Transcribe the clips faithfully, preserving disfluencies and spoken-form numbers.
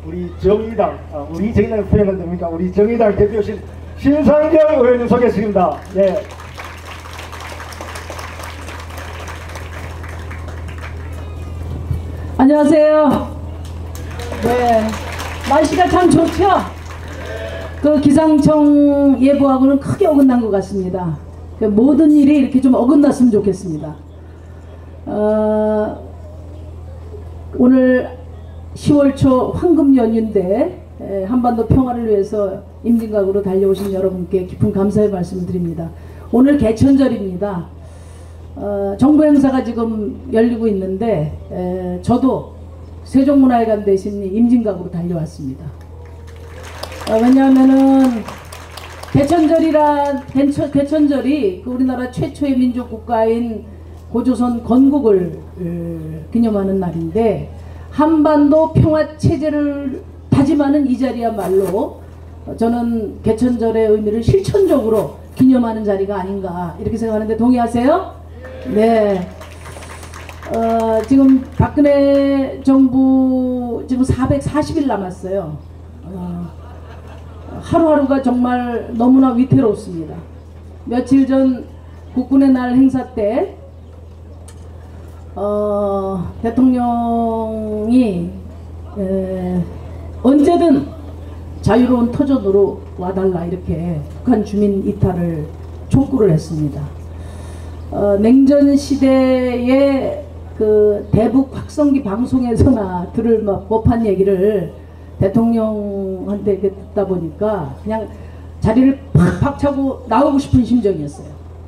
우리 정의당, 아, 우리 정의당 표현은 됩니까? 우리 정의당 대표신 신상정 의원님 소개했습니다. 예. 안녕하세요. 네, 날씨가 참 좋죠? 그 기상청 예보하고는 크게 어긋난 것 같습니다. 그 모든 일이 이렇게 좀 어긋났으면 좋겠습니다. 어, 오늘 시월 초 황금 연휴인데 에, 한반도 평화를 위해서 임진각으로 달려오신 여러분께 깊은 감사의 말씀을 드립니다. 오늘 개천절입니다. 어, 정부 행사가 지금 열리고 있는데 에, 저도 세종문화회관 대신 임진각으로 달려왔습니다. 어, 왜냐하면은 개천절이라 개천, 개천절이 그 우리나라 최초의 민족국가인 고조선 건국을 에, 기념하는 날인데 한반도 평화체제를 다짐하는 이 자리야말로 저는 개천절의 의미를 실천적으로 기념하는 자리가 아닌가 이렇게 생각하는데 동의하세요? 네. 어, 지금 박근혜 정부 지금 사백사십 일 남았어요. 어, 하루하루가 정말 너무나 위태롭습니다. 며칠 전 국군의 날 행사 때 어, 대통령이 에, 언제든 자유로운 터전으로 와달라 이렇게 북한 주민 이탈을 촉구를 했습니다. 어, 냉전 시대의 그 대북 확성기 방송에서나 들을 법한 얘기를 대통령한테 듣다 보니까 그냥 자리를 팍팍 차고 나오고 싶은 심정이었어요.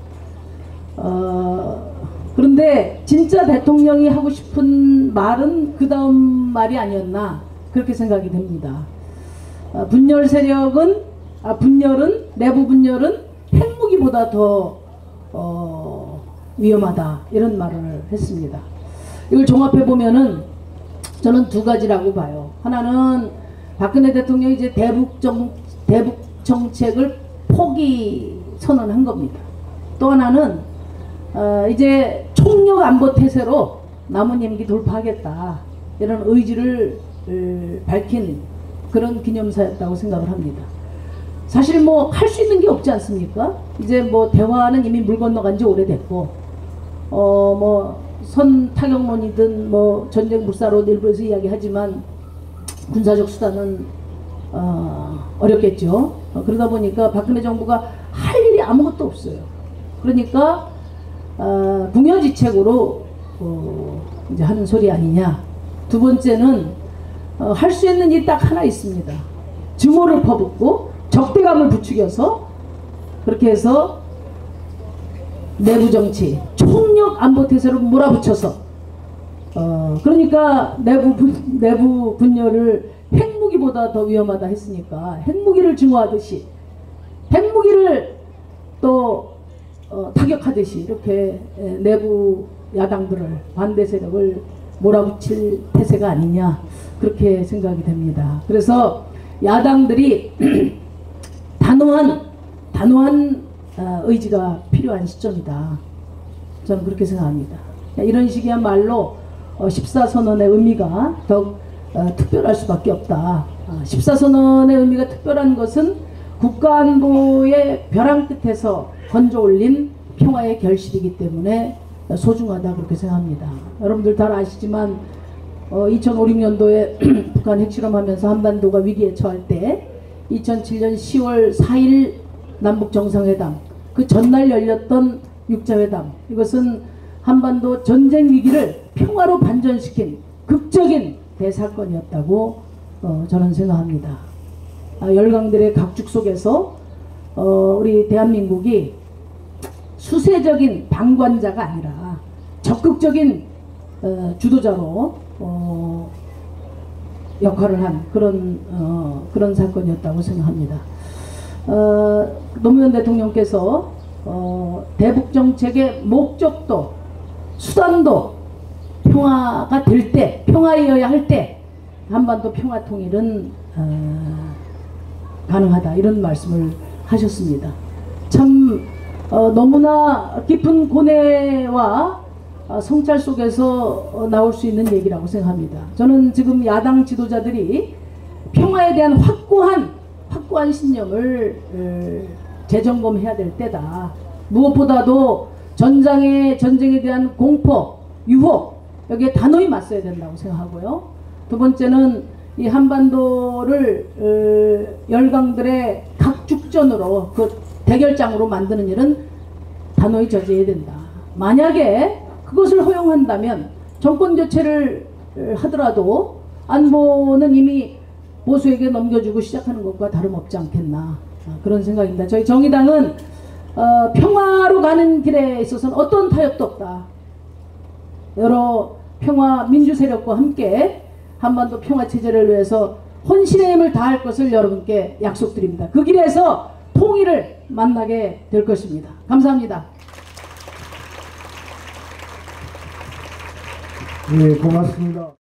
어, 그런데 진짜 대통령이 하고 싶은 말은 그 다음 말이 아니었나 그렇게 생각이 됩니다. 어, 분열 세력은 아, 분열은 내부 분열은 핵무기보다 더 어, 위험하다 이런 말을 했습니다. 이걸 종합해 보면은 저는 두 가지라고 봐요. 하나는 박근혜 대통령이 이제 대북 정 대북 정책을 포기 선언한 겁니다. 또 하나는 어, 이제 총력 안보 태세로 남은 임기 돌파하겠다 이런 의지를 에, 밝힌 그런 기념사였다고 생각을 합니다. 사실 뭐 할 수 있는 게 없지 않습니까? 이제 뭐 대화는 이미 물 건너간 지 오래됐고 어 뭐 선 타격론이든 뭐 전쟁 불사로 일부에서 이야기하지만 군사적 수단은 어, 어렵겠죠. 어, 그러다 보니까 박근혜 정부가 할 일이 아무것도 없어요. 그러니까 어, 궁여지책으로 어, 이제 하는 소리 아니냐. 두 번째는 어, 할 수 있는 일이 딱 하나 있습니다. 증오를 퍼붓고 적대감을 부추겨서 그렇게 해서 내부 정치, 총력 안보 태세로 몰아붙여서 어, 그러니까 내부 분, 내부 분열을 핵무기보다 더 위험하다 했으니까 핵무기를 증오하듯이 핵무기를 또 어, 타격하듯이 이렇게 에, 내부 야당들을 반대 세력을 몰아붙일 태세가 아니냐 그렇게 생각이 됩니다. 그래서 야당들이 단호한 단호한 어, 의지가 필요한 시점이다. 저는 그렇게 생각합니다. 이런 식이야말로 어, 십사선언의 의미가 더욱 어, 특별할 수밖에 없다. 어, 십사선언의 의미가 특별한 것은 국가안보의 벼랑 끝에서 건져올린 평화의 결실이기 때문에 소중하다 그렇게 생각합니다. 여러분들 다 아시지만 어, 이천오, 육 년도에 북한 핵실험하면서 한반도가 위기에 처할 때 이천칠 년 시월 사일 남북정상회담 그 전날 열렸던 육자회담 이것은 한반도 전쟁 위기를 평화로 반전시킨 극적인 대사건이었다고 어, 저는 생각합니다. 아, 열강들의 각축 속에서 어, 우리 대한민국이 수세적인 방관자가 아니라 적극적인 어, 주도자로 어, 역할을 한 그런 어, 그런 사건이었다고 생각합니다. 어, 노무현 대통령께서 어, 대북 정책의 목적도 수단도 평화가 될 때, 평화이어야 할 때 한반도 평화 통일은 어, 가능하다 이런 말씀을 하셨습니다. 참 어, 너무나 깊은 고뇌와 어, 성찰 속에서 어, 나올 수 있는 얘기라고 생각합니다. 저는 지금 야당 지도자들이 평화에 대한 확고한 확고한 신념을 어, 재점검해야 될 때다. 무엇보다도 전장의 전쟁에 대한 공포, 유혹 여기에 단호히 맞서야 된다고 생각하고요. 두 번째는 이 한반도를 어, 열강들의 각축전으로 그 대결장으로 만드는 일은 단호히 저지해야 된다. 만약에 그것을 허용한다면 정권 교체를 어, 하더라도 안보는 이미 보수에게 넘겨주고 시작하는 것과 다름없지 않겠나 아, 그런 생각입니다. 저희 정의당은 어, 평화로 가는 길에 있어서는 어떤 타협도 없다. 여러 평화 민주 세력과 함께 한반도 평화 체제를 위해서 혼신의 힘을 다할 것을 여러분께 약속드립니다. 그 길에서 통일을 만나게 될 것입니다. 감사합니다. 네, 고맙습니다.